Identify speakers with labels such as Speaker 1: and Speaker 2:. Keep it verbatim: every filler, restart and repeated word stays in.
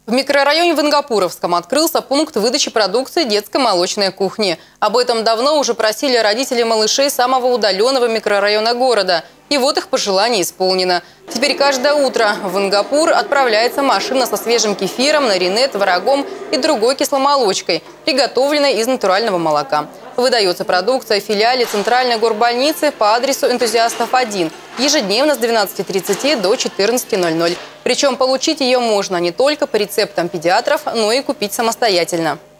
Speaker 1: В микрорайоне Вангапуровском открылся пункт выдачи продукции детской молочной кухни. Об этом давно уже просили родители малышей самого удаленного микрорайона города. И вот их пожелание исполнено. Теперь каждое утро в Вангапур отправляется машина со свежим кефиром, нарине, творогом и другой кисломолочкой, приготовленной из натурального молока. Выдается продукция в филиале Центральной горбольницы по адресу Энтузиастов один ежедневно с двенадцати тридцати до четырнадцати ноль-ноль. Причем получить ее можно не только по рецептам педиатров, но и купить самостоятельно.